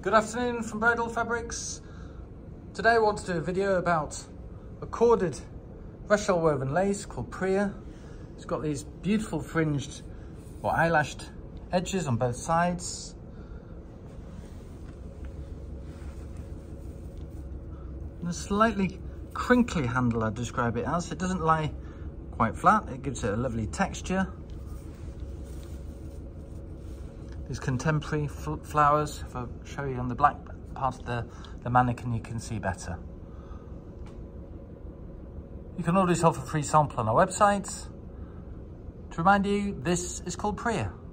Good afternoon from Bridal Fabrics. Today I want to do a video about a corded rushell woven lace called Priya. It's got these beautiful fringed or eyelashed edges on both sides. And a slightly crinkly handle, I'd describe it as. It doesn't lie quite flat, it gives it a lovely texture. These contemporary flowers, if I show you on the black part of the mannequin, you can see better. You can order yourself a free sample on our website. To remind you, this is called Priya.